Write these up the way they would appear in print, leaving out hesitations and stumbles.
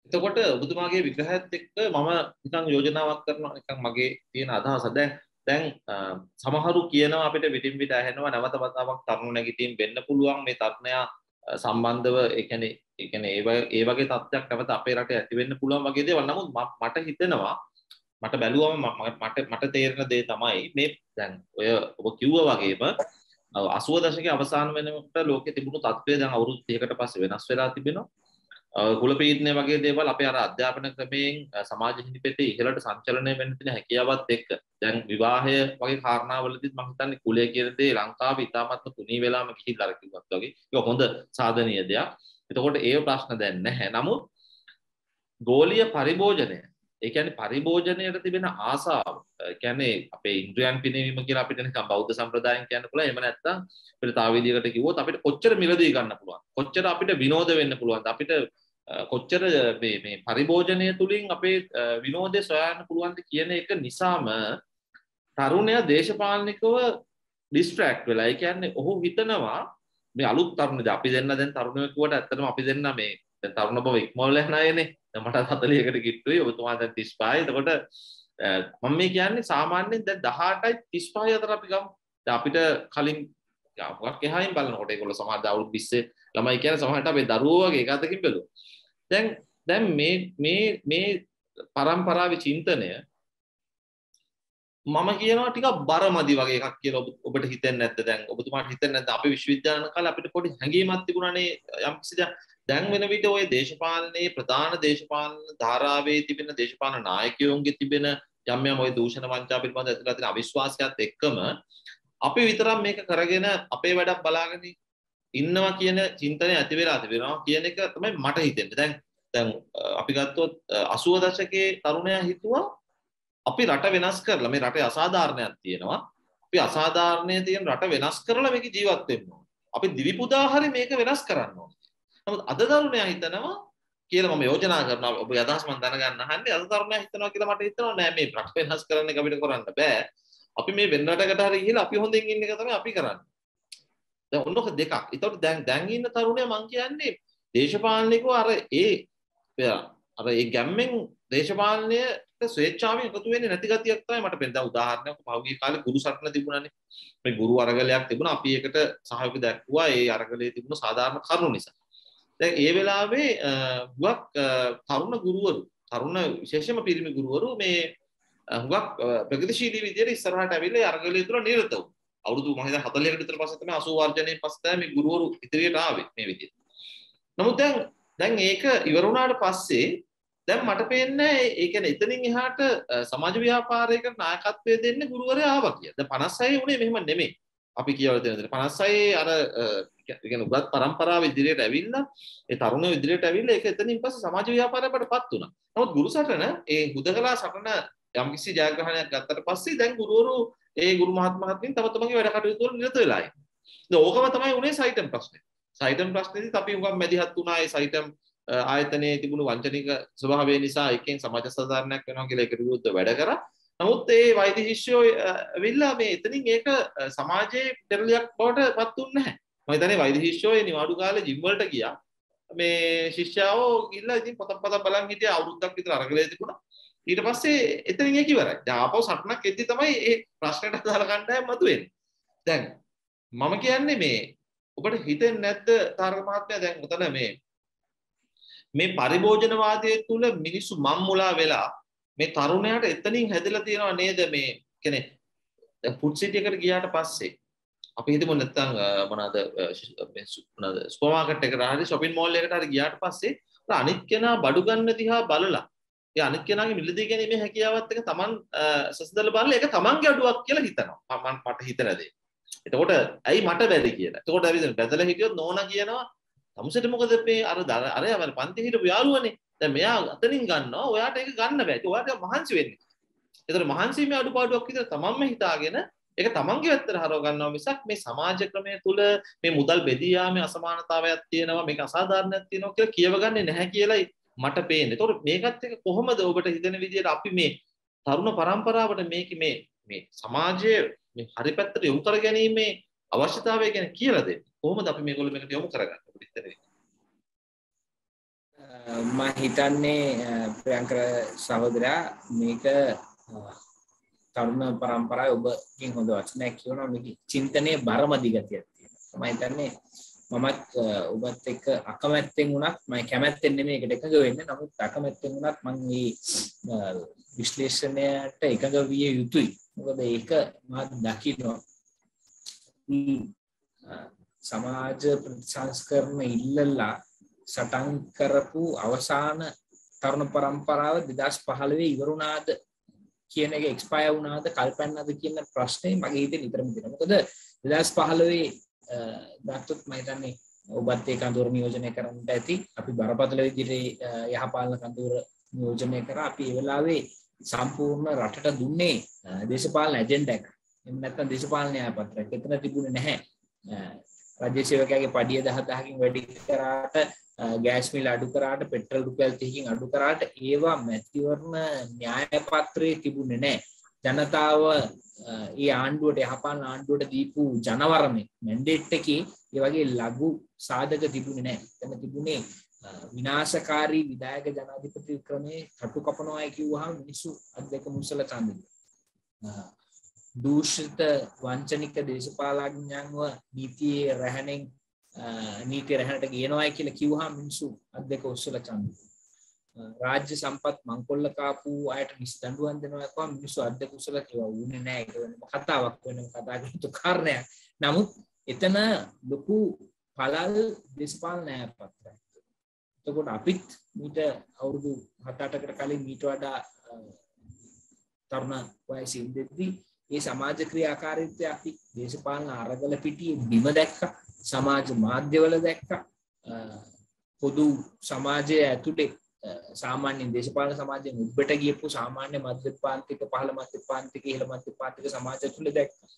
එතකොට ඔබතුමාගේ විග්‍රහයත් එක්ක මම නිකන් යෝජනාවක් කරනවා නිකන් මගේ තියෙන අදහස. දැන් සමහරු කියනවා අපිට පිටින් පිට ඇහෙනවා නැවත වතාවක් තරුණ නැගිටීම් වෙන්න පුළුවන් මේ තරුණයා සම්බන්ධව ඒ කියන්නේ ඒ වගේ තත්ත්වයක් නැවත අපේ රටේ ඇති වෙන්න පුළුවන් වගේ දේවල්. නමුත් මට හිතෙනවා මට බැලුවම මට තේරෙන දේ තමයි මේ දැන් ඔය ඔබ කිව්වා වගේම 80 දශකයේ අවසාන වෙනකොට ලෝකෙ තිබුණු තත්ත්වය දැන් අවුරුදු 30කට පස්සේ වෙනස් වෙලා තිබෙනවා. කුල පීඩනය වගේ දේවල් අපේ අර අධ්‍යාපන ක්‍රමයෙන් සමාජ හිමිපෙතේ ඉහළට සංචලනය වෙන්න තියෙන හැකියාවත් එක්ක දැන් විවාහය වගේ කාරණාවලදීත් මම හිතන්නේ කුලය කියන දේ ලංකාවේ ඉතාමත්ම තුනී වෙලාම ගිහිල්ලා අර කිව්වත් වගේ ඒක හොඳ සාධනීය දෙයක්. එතකොට ඒ ප්‍රශ්න දැන් නැහැ. නමුත් ගෝලීය පරිභෝජනය ඒ කියන්නේ පරිභෝජනයට තිබෙන ආසාව කියන්නේ අපේ ඉන්ද්‍රයන් පිනවීම කියලා අපිට නිකන් බෞද්ධ සම්ප්‍රදායෙන් කියන්න පුළුවන්. එහෙම නැත්නම් අපිට තව විදිහකට කිව්වොත් අපිට කොච්චර මිලදී ගන්න පුළුවන්. කොච්චර අපිට විනෝද වෙන්න පුළුවන්ද. අපිට කොච්චර මේ පරිභෝජනය තුලින් අපේ විනෝදේ සොයන්න පුළුවන්ද කියන එක නිසාම තරුණයා දේශපාලනිකව ඩිස්ට්‍රැක්ට් වෙලා. ඒ කියන්නේ ඔහු හිතනවා මේ අලුත් තරුණද අපි දෙන්න දැන් තරුණයෝ කිව්වට ඇත්තටම අපි දෙන්න මේ දැන් තරුණ බව ඉක්මවල යන අයනේ. දැන් මට 40කට කිට්ටුයි ඔබතුමා දැන් 35යි. එතකොට මම මේ කියන්නේ සාමාන්‍යයෙන් දැන් 18යි 35යි අතර අපි ගමු. දැන් අපිට කලින් මොකක් එහායින් බලනකොට ඒගොල්ලෝ සමහර අවුරුදු 20 ළමයි කියන්නේ සමහරට අපේ දරුවෝ වගේ එකතකින් බැලුවා. දැන් මේ පරම්පරාවේ චින්තනය මම කියනවා ටිකක් බරමදි වගේ එකක් කියලා ඔබට හිතෙන්නේ නැද්ද? දැන් ඔබතුමාට හිතෙන්නේ නැද්ද අපි විශ්වවිද්‍යාල කාලේ අපිට පොඩි හැඟීමක් තිබුණානේ යම්කිසි දැන් වෙන විට ওই දේශපාලනයේ ප්‍රධාන දේශපාලන ධාරාවේ තිබෙන දේශපාලන නායකයෝන්ගේ තිබෙන යම් ওই දූෂණ වංචා පිළිබඳ ඇතුළත තියෙන අවිශ්වාසයත් එක්කම අපි විතරක් මේක කරගෙන අපේ වැඩක් බලාගෙන ඉන්නවා කියන චින්තනය ඇති වෙලා තිබෙනවා කියන එක තමයි මට හිතෙන්නේ. දැන් අපි ගත්තොත් 80 දශකයේ තරුණයා හිතුවා අපි රට වෙනස් කරලා මේ රටේ අසාධාරණයක් තියෙනවා. අපි අසාධාරණයේ තියෙන රට වෙනස් කරලා මේක ජීවත් වෙන්න ඕනේ. අපි දිවිපුදා හරි මේක වෙනස් කරන්න ඕනේ. නමුත් අද තරුණයා හිතනවා කියලා මම යෝජනා කරනවා ඔබේ අදහස් මම දැනගන්න අහන්නේ අද තරුණයා හිතනවා කියලා මට හිතෙනවා නෑ මේ රට වෙනස් කරන්න එක අපිට කරන්න බෑ. අපි මේ වෙන රටකට හරි ගිහලා අපි හොඳින් ඉන්න එක තමයි අපි කරන්නේ. දැන් ඔන්නක දෙකක්. ඒතකොට දැන් ඉන්න තරුණයා මං කියන්නේ දේශපාලනිකව අර ඒ ගැම්මෙන් දේශපාලනයට ස්වේච්ඡාවෙන් එකතු වෙන්නේ නැති ගතියක් තමයි මට පෙනෙන්නේ. දැන් උදාහරණයක් පහුගිය කාලේ ගුරු සටන තිබුණානේ. මේ ගුරු අරගලයක් තිබුණා. අපි ඒකට සහයෝගය දැක්වුවා. ඒ අරගලයේ තිබුණ සාධාරණ කරුණු නිසා. දැන් ඒ වෙලාවේ හුඟක් තරුණ ගුරුවරු, තරුණ විශේෂයෙන්ම පිරිමි ගුරුවරු මේ හුඟක් ප්‍රගතිශීලී විදියට ඉස්සරහට ඇවිල්ලා ඒ අරගලය තුළ නිරත වුණා. අවුරුදු මම හිතන්නේ 40කට විතර පස්සේ තමයි 80 වර්ජනයෙන් පස්සේ තමයි මේ ගුරුවරු ඉදිරියට ආවේ මේ විදියට. නමුත් දැන් ඒක ඉවර වුණාට පස්සේ දැන් මට පේන්නේ ඒ කියන්නේ එතනින් එහාට සමාජ ව්‍යාපාරයකට නායකත්වය දෙන්න ගුරුවරයා ආවා කියලා. දැන් 56 උනේ මෙහෙම නෙමෙයි. අපි කියවල තියෙන දේ 56 අර ඒ කියන්නේ උගත් පරම්පරාව ඉදිරියට ඇවිල්ලා ඒ තරුණයෝ ඉදිරියට ඇවිල්ලා ඒක එතනින් පස්සේ සමාජ ව්‍යාපාරයකටපත් වුණා. නමුත් ගුරු සටන ඒ හුදකලා සටන යම්කිසි ජයග්‍රහණයක් ගත්තට පස්සේ දැන් ගුරුවරු ඒ ගුරු මහත්මයාත්මින් තම තමන්ගේ වැඩ කටයුතු වල නිරත වෙලා ඉන්නේ. දැන් ඕකම තමයි උනේ සයිටම් ප්‍රශ්නේ. සයිටම් ප්‍රශ්නේදීත් අපි උගම් මැදිහත් වුණා ඒ සයිටම් ආයතනයේ තිබුණු වංචනික ස්වභාවය නිසා එකෙන් සමාජ සාධාරණයක් වෙනවා කියලා ඒකට විරුද්ධව වැඩ කරා. නමුත් ඒ වෛද්‍ය ශිෂ්‍යෝ ඇවිල්ලා මේ එතනින් ඒක සමාජයේ පෙරලියක් බවට පත් වුන්නේ නැහැ. මම හිතන්නේ වෛද්‍ය ශිෂ්‍යෝ ඒ නිවාඩු කාලේ ජිම් වලට ගියා. මේ ශිෂ්‍යයෝ ගිහිල්ලා ඉතින් පොතක් බලන් හිටියා අවුරුද්දක් විතර අරගලේ තිබුණා. ඊට පස්සේ එතනින් ඒක ඉවරයි. දැන් ආපහු සටනක් එද්දි තමයි මේ ප්‍රශ්නට අදාළ කණ්ඩායම් මතුවෙන්නේ. දැන් මම කියන්නේ මේ ඔබට හිතෙන්නේ නැද්ද තාරක මහත්මයා දැන් උතන මේ පරිභෝජනවාදයේ තුල මිනිස්සු මම්මුලා වෙලා මේ තරුණයාට එතනින් හැදලා තියෙනවා නේද මේ කියන්නේ දැන් ෆුඩ් සිටි එකට ගියාට පස්සේ අපි හිතමු නැත්තම් මොනවාද සුපර් මාකට් එකට හරි shopping mall එකට හරි ගියාට පස්සේ අනිත් කෙනා බඩු ගන්න දිහා බලලා ඒ අනිත් කෙනාගේ මිලදී ගැනීමේ හැකියාවත් එක Taman සසදල බලලා ඒක Tamanගේ අඩුවක් කියලා හිතනවා. මට හිතන දේ. එතකොට ඇයි මට බැරි කියලා. එතකොට අපි බැදලා හිටියොත් නෝනා කියනවා තමුසෙට මොකද මේ අර පන්ති හිටපු යාළුවනේ. දැන් මෙයා අතනින් ගන්නවා. ඔයාට ඒක ගන්න බෑ. ඒක ඔයාට මහන්සි වෙන්නේ. ඒතර මහන්සිමේ අඩුපාඩුවක් විතර තමන්ම හිතාගෙන ඒක තමන්ගේ වැත්තට හරව ගන්නවා මිසක් මේ සමාජ ක්‍රමය තුල මේ මුදල් බෙදී යාමේ අසමානතාවයක් තියෙනවා මේක අසාධාරණයක් තියෙනවා කියලා කියවගන්නේ නැහැ කියලායි මට පේන්නේ. ඒතකොට මේකත් එක කොහොමද ඔබට හිතෙන විදිහට අපි මේ තරුණ පරම්පරාවට මේ සමාජයේ මේ හරි පැත්තට යොමු කර ගැනීමේ අවශ්‍යතාවය ගැන කියලා දෙන්නේ. කොහොමද අපි මේගොල්ලෝ මේකට යොමු කරගන්නේ? ඔබට හිතෙන්නේ? මම හිතන්නේ ප්‍රියංකර සහෝදරයා මේක තරුණ පරම්පරාවේ ඔබකින් හොඳ වචනයක් කියනවා මේක චින්තනයේ බරමදි ගතියක් තියෙනවා. මම හිතන්නේ මමත් ඔබත් එක්ක අකමැත්තෙන් වුණත් මම කැමැත්තෙන් නෙමෙයි ඒකට එකඟ වෙන්නේ. නමුත් අකමැත්තෙන් වුණත් මම මේ විශ්ලේෂණයට එකඟ විය යුතුයි. මොකද ඒක මා දකිනවා සමාජ ප්‍රතිසංස්කරණ ඉල්ලලා සටන් කරපු අවසාන තරුණ පරම්පරාව 2015 ඉවරුණාද කියන එක එක්ස්පයර් වුණාද කල්පන්නද කියන ප්‍රශ්නේ මගේ හිතේ නිතරම තියෙනවා. මොකද 2015 ගත්තොත් මම හිතන්නේ ඔබත් ඒ කඳවුර නියෝජනය කරන්නට ඇති. අපි බරපතල විදිහට යහපාලන කඳවුර නියෝජනය කරා. අපි ඒ වෙලාවේ සම්පූර්ණ රටට දුන්නේ දේශපාලන ඇජෙන්ඩා එක. එහෙම නැත්නම් දේශපාලන න්‍යායපත්‍රයක්. එතන තිබුණේ නැහැ. රාජ්‍ය සේවකයාගේ පඩිය 10000කින් වැඩි කරාට ගෑස් මිල අඩු කරාට පෙට්‍රල් රුපියල් 30කින් අඩු කරාට ඒවා මැතිවරණ න්‍යායපත්‍රයේ තිබුණේ නැහැ. ජනතාව ඒ ආණ්ඩුවට යහපාලන ආණ්ඩුවට දීපු ජනවරමේ මැන්ඩේට් එකේ ඒ වගේ ලඝු සාධක තිබුණේ නැහැ. එතන තිබුණේ විනාශකාරී විධායක ජනාධිපති ක්‍රමේ කටු කපනවායි කිව්වහම මිනිස්සු අද්දක මුසල ඡන්දෙ. දූෂිත වංචනික දේශපාලඥයන්ව නීතියේ රැහැණෙන් නීති රැහැනට ගේනවායි කියලා කිව්වහම මිනිස්සු අද්දක උස්සලා ඡන්දෙ. රාජ්‍ය සම්පත් මංකොල්ල කාපු අයට නිසි දඬුවම් දෙනවා කියවම මිනිස්සු අද්දක උස්සලා කිව්වා ඌනේ නැහැ ඒක වෙනම කතාවක් වෙනම කතා කරතු කාරණයක්. නමුත් එතන ලොකු පළල් දේශපාලන න්‍යායපත්‍රයක්. එතකොට අපිත් මීට අවුරුදු 7-8කට කලින් මීට වඩා තරුණ වයසින් ඉඳිද්දී මේ සමාජ ක්‍රියාකාරීත්වය අපි දේශපාලන අරගල පිටියේ බිම දැක්කා. සමාජ මාධ්‍යවල දැක්කා. පොදු සමාජයේ ඇතුලේ සාමාන්‍ය දේශපාලන සමාජයෙන් උඩට ගියපු සාමාන්‍ය මධ්‍යපාන්තික පහළ මධ්‍යපාන්තික ඉහළ මධ්‍යපාන්තික සමාජය තුල දැක්කා.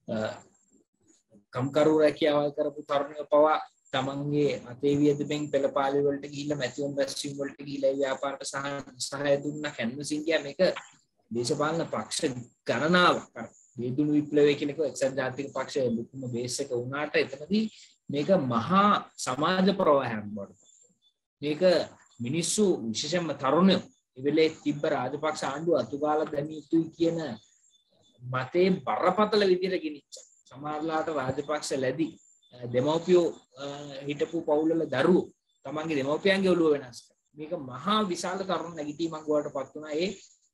කම්කරු රැකියාවල් කරපු තරුණයෝ පවා තමන්ගේ අතේ වියදමෙන් පෙළපාලි වලට ගිහිල්ලා මැතිවම් බැස්වීම් වලට ගිහිල්ලා ව්‍යාපාරට සහාය දුන්නා. කැන්වසින් ගියා. මේක දේශපාලන පක්ෂ ගණනාවක් වේදුණු විප්ලවය කියන එක එක්සත් ජාතික පක්ෂයේ ලොකුම බේස් එක වුණාට එතනදී මේක මහා සමාජ ප්‍රවාහයක් බවට මේක මිනිස්සු විශේෂයෙන්ම තරුණයෝ ඉවෙලේ තිබ්බ රාජපක්ෂ ආණ්ඩුව අතුගාලා දැමිය යුතුයි කියන මතේ බරපතල විදිහට ගෙනිච්ච සමහරලාට රාජපක්ෂ ලැබි දෙමව්පියෝ හිටපු පවුල්වල දරුවෝ තමන්ගේ දෙමව්පියන්ගේ ඔළුව වෙනස් කරා. මේක මහා විශාල තරුණ නැගිටීමක් වඩටපත් වුණා. ඒ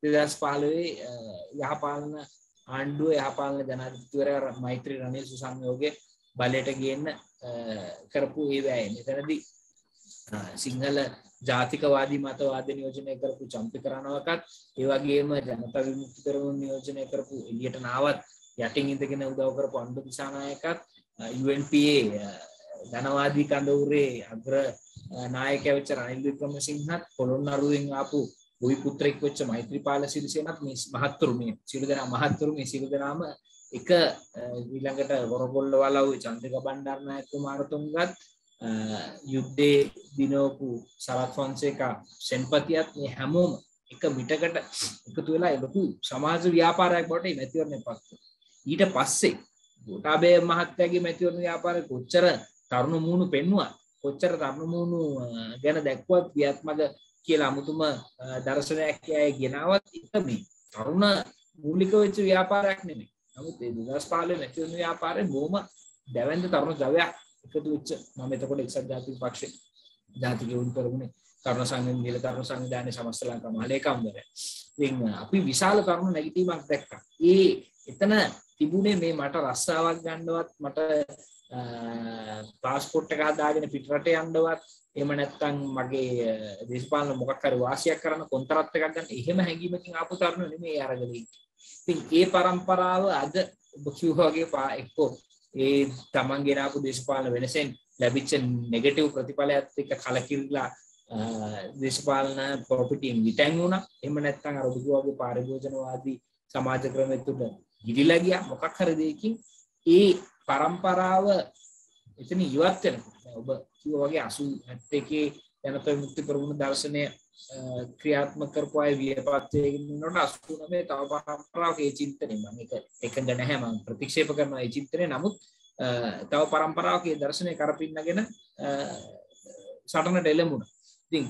2015 යහපාලන ආණ්ඩුව යහපාලන ජනාධිපතිවරයා මෛත්‍රී රනිල් සුසංයෝගයේ බලයට ගේන්න කරපු ඒ වෑයම. එතනදී සිංහල ජාතිකවාදී මතවාද නියෝජනය කරපු චම්පිකරණවකත් ඒ වගේම ජනතා විමුක්ති පෙරමුණ නියෝජනය කරපු එළියට නාවත් යටින් ඉඳගෙන උදව් කරපු අණ්ඩු දිසානායකත් UNPA ධනවාදී කඳවුරේ අග්‍ර නායකයා වෙච්ච රනිල් වික්‍රමසිංහත් පොළොන්නරුවෙන් ආපු ගොවි පුත්‍රෙක් වෙච්ච මෛත්‍රීපාල සිරිසේනත් මේ මහත්තුරු මේ සියලු දෙනාම එක ඊළඟට වරගොල්ල වලව්වේ චන්ද්‍රික බණ්ඩාරනායක කුමාරතුංගත් යුද්ධේ දිනවපු සරත් ෆොන්සේකා සෙන්පතියත් මේ හැමෝම එක මිටකට එකතු වෙලා ලොකු සමාජ ව්‍යාපාරයක් බවට මේ මැතිවරණය පත් වුණා. ඊට පස්සේ ගෝඨාභය මහත්තයාගේ මැතිවරණ ව්‍යාපාරේ කොච්චර තරුණ මූණු පෙන්නුවා කොච්චර තරුණ මූණු ගැන දැක්වත් ක්‍රියාත්මක කියලා අමුතුම දර්ශනයක් යයි ගෙනාවත් එක මේ තරුණ මූලික වෙච්ච ව්‍යාපාරයක් නෙමෙයි. නමුත් ඒ 2015 මැතිවරණ ව්‍යාපාරේ බොහොම දැවැන්ත තරුණ ජවයක් එකතු වෙච්ච මම එතකොට එක්සත් ජාතික පක්ෂේ ජාතික උන් පෙරමුණේ තරුණ සංගම් නිල තරුණ සංවිධානයේ සමස්ත ලංකා මහලේකම්වරයා. ඉතින් අපි විශාල තරුණ නැගිටීමක් දැක්කා. එතන තිබුණේ මේ මට රස්සාවක් ගන්නවත් මට පාස්පෝර්ට් එක හදාගෙන පිටරට යන්නවත් එහෙම නැත්නම් මගේ දේශපාලන මොකක් හරි වාසියක් කරන්න කොන්ත්‍රාත් එකක් ගන්න එහෙම හැඟීමකින් ආපු තරුණයෝ නෙමෙයි අරගෙන ඉන්නේ. ඉතින් ඒ પરම්පරාව අද ඔබ කිව්වා වගේ එක්කෝ ඒ තමන් ගෙන ආපු දේශපාලන වෙනසෙන් ලැබිච්ච නෙගටිව් ප්‍රතිඵලයත් එක්ක කලකිරිලා දේශපාලන ප්‍රොපර්ටියෙන් විතැන් වුණා. එහෙම නැත්නම් අර ඔබ කිව්වා වගේ පාරිභෝජනවාදී සමාජ ක්‍රමෙ තුල ගිලිලා ගියා. මොකක් හරි දෙයකින් ඒ પરම්පරාව එතන ඉවත් වෙනකොට ඔබ කිව්වා වගේ 81 ජනතා විමුක්ති පෙරමුණ දර්ශනය ක්‍රියාත්මක කරපු අය වියපත්තේ ඉන්නකොට 89 තව પરම්පරාවක ඒ චින්තනය මම එකඟ නැහැ මම ප්‍රතික්ෂේප කරනවා ඒ චින්තනය. නමුත් තව પરම්පරාවක ඒ දර්ශනය කරපින්නගෙන සටනට එළඹුණා. ඉතින්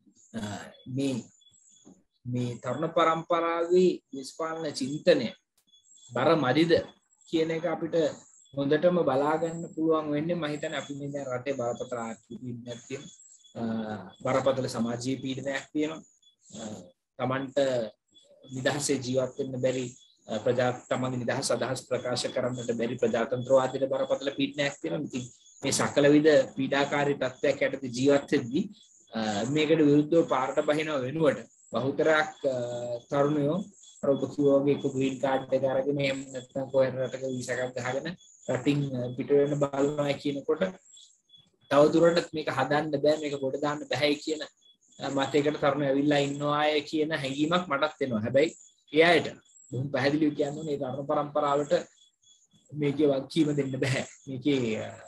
මේ තරුණ පරම්පරාවේ දේශපාලන චින්තනය බර මදිද කියන එක අපිට හොඳටම බලා ගන්න පුළුවන් වෙන්නේ මම හිතන්නේ අපි මේ දැන් රටේ බරපතල ආර්ථික පීඩනයක් තියෙනවා බරපතල සමාජීය පීඩනයක් තියෙනවා තමන්ට නිදහසේ ජීවත් වෙන්න බැරි තමන්ගේ නිදහස් අදහස් ප්‍රකාශ කරන්නට බැරි ප්‍රජාතන්ත්‍රවාදයට බරපතල පීඩනයක් තියෙනවා ඉතින් මේ සකල විද පීඩාකාරී තත්ත්වයක් යටතේ ජීවත් වෙද්දී මේකට විරුද්ධව පාරට බහිනව වෙනුවට බහුතරයක් තරුණයෝ අර ඔබ කිව්වා වගේ ග්‍රීන් කාඩ් එක අරගෙන එහෙම නැත්නම් කොහෙන් රටක වීසා එකක් ගහගෙන රටින් පිට වෙන්න බලනවා කියනකොට තව දුරටත් මේක හදන්න බෑ මේක ගොඩ දාන්න බෑ කියන මතයකට තරුණයෝ ඇවිල්ලා ඉන්නවා අය කියන හැඟීමක් මටත් එනවා. හැබැයි එයාට බොහොම පැහැදිලිව කියන්න ඕනේ ඒ තරුණ පරම්පරාවට මේකේ වගකීම දෙන්න බෑ. මේකේ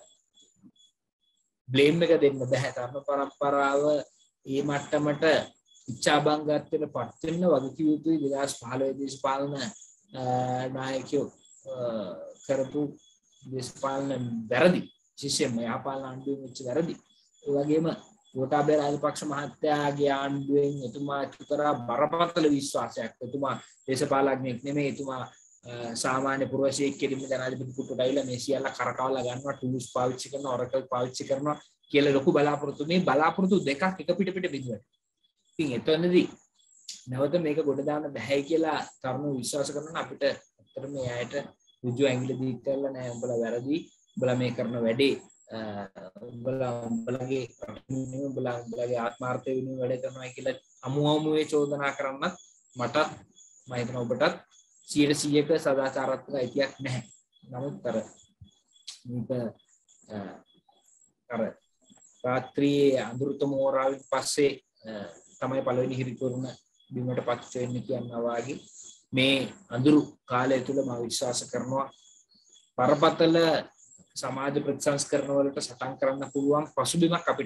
බ්ලේම් එක දෙන්න බෑ. තරුණ පරම්පරාව මේ මට්ටමට ඉච්ඡාබංගත්වයට පත් වෙන්න වගකිය යුතුයි 2015 දේශපාලන නායකයෝ කරපු දේශපාලන වැරදි විශේෂයෙන්ම යහපාලන ආණ්ඩුවෙන් වෙච්ච වැරදි ඒ වගේම ගෝඨාභය රාජපක්ෂ මහත්තයාගේ ආණ්ඩුවෙන් එතුමා චුතරා බරපතල විශ්වාසයක් එතුමා දේශපාලඥයෙක් නෙමෙයි එතුමා සාමාන්‍ය පුරවැසියෙක් කෙලින්ම ජනාධිපති පුටුවට ඇවිල්ලා මේ සියල්ල කරකවලා ගන්නවා ටූල්ස් පාවිච්චි කරනවා ඔරකල් පාවිච්චි කරනවා කියලා ලොකු බලාපොරොත්තු මේ බලාපොරොත්තු දෙකක් එක පිට බිඳුවා. ඉතින් එතනදී නැවත මේක ගොඩ දාන්න බෑ කියලා තරුණයෝ විශ්වාස කරනවා අපිට අතට මේ ඇයට ඍජු ඇඟිලි දීක් කරලා නෑ උඹලා වැරදි උඹලා මේ කරන වැඩේ උඹලාගේ ආත්මාර්ථය වෙනුවෙන් වැඩ කරනවා කියලා අමුමුවේ චෝදනා කරන්නත් මටත් මම හිතනවා ඔබටත් 100%ක සදාචාරාත්මක අයිතියක් නැහැ. නමුත් අර රාත්‍රියේ අඳුරුතම හෝරාවෙන් පස්සේ තමයි පළවෙනි හිරිපුරුණ බිමට පත් වෙන්නේ කියනවා වගේ මේ අඳුරු කාලය තුල මම විශ්වාස කරනවා බරපතල සමාජ ප්‍රතිසංස්කරණ වලට සටන් කරන්න පුළුවන් පසුබිමක් අපිට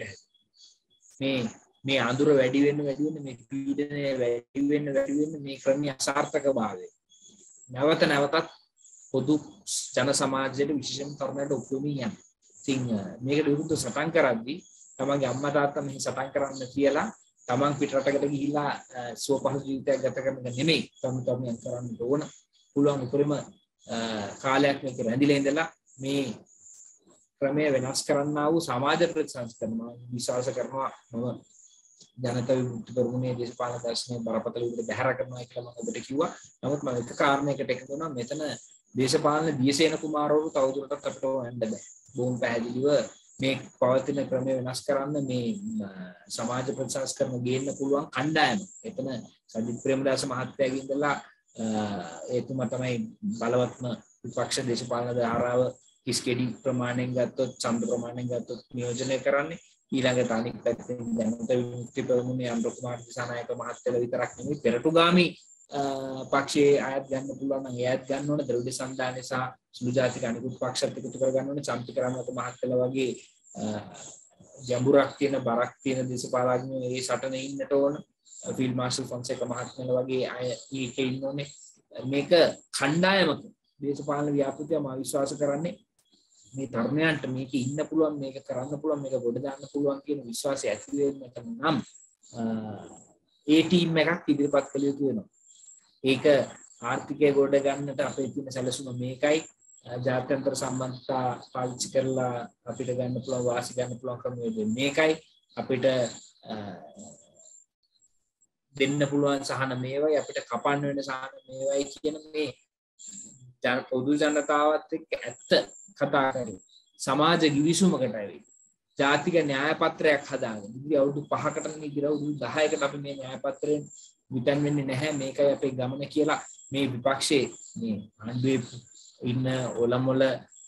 මේ අඳුර වැඩි වෙන්න මේ පීඩනය වැඩි වෙන්න මේ ක්‍රමයේ අසාර්ථකභාවය නැවතත් පොදු ජන සමාජයට විශේෂම තරුණයට ඔප්පුමින් යන. ඉතින් මේකට විරුද්ධව සටන් කරද්දී තමන්ගේ අම්මා තාත්තා මෙහි සටන් කරන්න කියලා තමන් පිටරටකට ගිහිල්ලා සුවපහසු ජීවිතයක් ගත කරන එක නෙමෙයි තමුන් කරන්න ඕන. පුළුවන් උපරිම කාලයක් මේක රැඳිලා ඉඳලා මේ ක්‍රමය වෙනස් කරන්නා වූ සමාජ ප්‍රතිසංස්කරණ විශ්වාස කරනවා මම ජනතා විමුක්ති පෙරමුණේ දේශපාලන දර්ශනය බරපතල විදිහට බැහැර කරනවා කියලා මම ඔබට කිව්වා. නමුත් මම එක කාරණයකට එකතු වෙනවා මෙතන දේශපාලන දියසේන කුමාරවරු තවදුරටත් අපිට හොයන්න බෑ. බොහොම පැහැදිලිව මේ පවතින ක්‍රමය වෙනස් කරන්න මේ සමාජ ප්‍රතිසංස්කරණ ගේන්න පුළුවන් කණ්ඩායම. එතන සජිත් ප්‍රේමදාස මහත්තයාගේ ඉඳලා එතුමා තමයි බලවත්ම විපක්ෂ දේශපාලන ධාරාව කිස්කෙඩි ප්‍රමාණයෙන් ගත්තොත් ඡන්ද ප්‍රමාණයෙන් ගත්තොත් නියෝජනය කරන්නේ. ඊළඟට අනිත් පැත්තෙන් ජනතා විමුක්ති පෙරමුණේ අනුර කුමාර දිසානායක මහත්තයලා විතරක් නෙමෙයි පෙරටුගාමි පක්ෂයේ අයත් ගන්න පුළුවන් නම් එයත් ගන්න ඕන ද්‍රවිඩ සන්ධානය සහ සුළු ජාතික අනිකුත් පක්ෂත් එකතු කර ගන්න ඕන චම්පික රාමත මහත්තයලා වගේ ජඹුරක් තියෙන බරක් තියෙන දේශපාලඥයෝ මේ සටනේ ඉන්නට ඕන ෆීල්ඩ් මාර්ෂල් ෆොන්සේක මහත්මයාලා වගේ අය ඒකේ ඉන්න ඕනේ මේක කණ්ඩායමක දේශපාලන ව්‍යාපෘතිය මම විශ්වාස කරන්නේ මේ තරුණයන්ට මේක ඉන්න පුළුවන් මේක කරන්න පුළුවන් මේක ගොඩ දාන්න පුළුවන් කියන විශ්වාසය ඇති වෙන්නට නම් ඒ ටීම් එකක් ඉදිරිපත් කළ යුතු වෙනවා. ඒක ආර්ථිකය ගොඩ ගන්නට අපේ තියෙන සැලසුම මේකයි. ජාත්‍යන්තර සම්බන්ධතා පාවිච්චි කරලා අපිට ගන්න පුළුවන් වාසි ගන්න පුළුවන් ක්‍රමවේද මේකයි. අපිට දෙන්න පුළුවන් සහන මේවයි අපිට කපන්න වෙන සහන මේවයි කියන මේ පොදු ජනතාවත් එක්ක ඇත්ත කතා කරේ සමාජ ගිවිසුමකට ඇවිත් ජාතික න්‍යාය පත්‍රයක් හදාගෙන ඉතින් අවුරුදු 5කට නෙමෙයි ඉතින් අවුරුදු 10කට අපි මේ න්‍යාය පත්‍රයෙන් විතන් වෙන්නේ නැහැ මේකයි අපේ ගමන කියලා මේ විපක්ෂයේ මේ ආණ්ඩුවේ ඉන්න ඔලමුල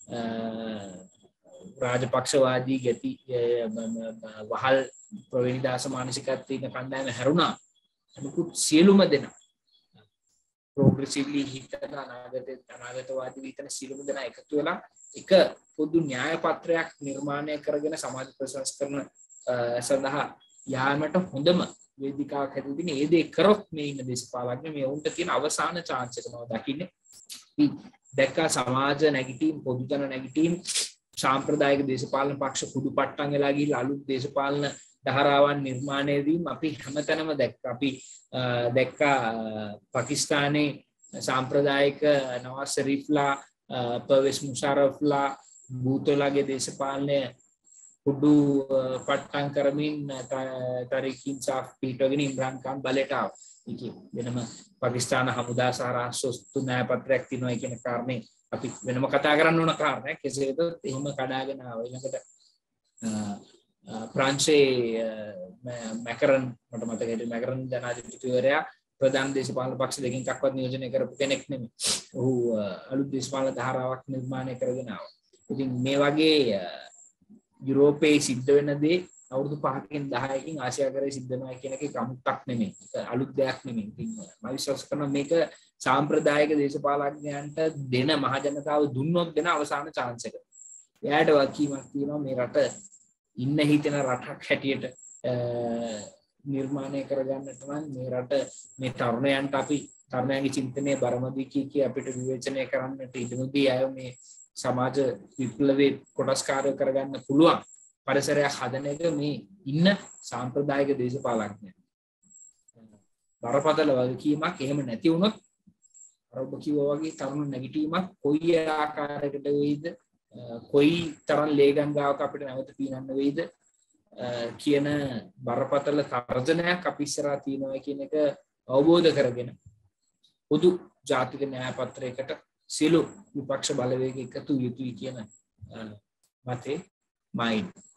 රාජපක්ෂවාදී ගති වහල් ප්‍රවේණිදාස මානසිකත්වයේ ඉන්න කණ්ඩායම හැරුණා අනිකුත් සියලුම දෙනා progressively හිතන අනාගතවාදී විතන සියලුම දෙනා එකතු වෙලා එක පොදු න්‍යාය පත්‍රයක් නිර්මාණය කරගෙන සමාජ ප්‍රතිසංස්කරණ සඳහා යාමට හොඳම වේදිකාවක් හැදෙන්නේ ඒ දේ කරොත් මේ ඉන්න දේශපාලඥයෝ මේ උන්ට තියෙන අවසාන chance එක මම දකින්නේ දැක්ක සමාජ නැගිටීම් පොදු ජන නැගිටීම් සාම්ප්‍රදායික දේශපාලන පක්ෂ කුඩු පට්ටම් වෙලා ගිහිල්ලා අලුත් දේශපාලන ධාරාවන් නිර්මාණය වීම අපි හැමතැනම දැක්කා. අපි දැක්කා පාකිස්තානයේ සාම්ප්‍රදායික නවාස් ෂරීෆ්ලා, පර්වෙස් මුෂාරෆ්ලා, භූතෝලාගේ දේශපාලනය කුඩු පට්ටම් කරමින් තරීක් ඉන්සාෆ් පිටවගෙන ඉම්රාන් ખાන් බලයට ආවා. ඒකේ වෙනම පාකිස්තාන හමුදා සහ රාष्ट्रස්තු න්‍යායපත්‍රයක් තියෙනවා කියන කාරණේ අපි වෙනම කතා කරන්න ඕන කාරණයක්. කෙසේ වෙතත් එහෙම කඩාගෙන ආවා. ඊළඟට ප්‍රංශයේ මැකරන් මට මතක හිටියේ මැකරන් ජනාධිපතිවරයා ප්‍රධාන දේශපාලන පක්ෂ දෙකකින් එකක්වත් නියෝජනය කරපු කෙනෙක් නෙමෙයි. ඔහු අලුත් දේශපාලන ධාරාවක් නිර්මාණය කරගෙන ආවා. ඉතින් මේ වගේ යුරෝපයේ සිද්ධ වෙන දේ අවුරුදු 5කින් 10කින් ආසියාකරයේ සිද්ධ වෙනවා කියන එකේ කමුත්තක් නෙමෙයි. ඒක අලුත් දෙයක් නෙමෙයි. ඉතින් මම විශ්වාස කරනවා මේක සාම්ප්‍රදායික දේශපාලඥයන්ට දෙන මහ ජනතාව දුන්නොත් දෙන අවසාන chance එක. එයාට වකීමක් තියෙනවා මේ රට ඉන්න හිතෙන රටක් හැටියට නිර්මාණය කරගන්නට නම් මේ රට මේ තරුණයන්ට අපි තරුණයන්ගේ චින්තනයේ බරමදී කී අපිට විවේචනය කරන්නට ඉදමුදී අය මේ සමාජ විප්ලවයේ කොටස්කාරය කරගන්න පුළුවන් පරිසරයක් හදන එක මේ ඉන්න සාම්ප්‍රදායික දේශපාලඥයන්. බරපතල වගකීමක් එහෙම නැති වුණොත් අර ඔබ කිව්වා වගේ තරුණ නැගිටීමක් කොයි ආකාරයකට වෙයිද, කොයි තරම් ලේගංගාවක අපිට නැවත පීනන්න වෙයිද කියන බරපතල තර්ජනයක් අපි ඉස්සරහා තියෙනවා කියන එක අවබෝධ කරගෙන පොදු ජාතික න්‍යායපත්‍රයකට සියලු විපක්ෂ බලවේග එකතු යුතුයි කියන මතේ මයි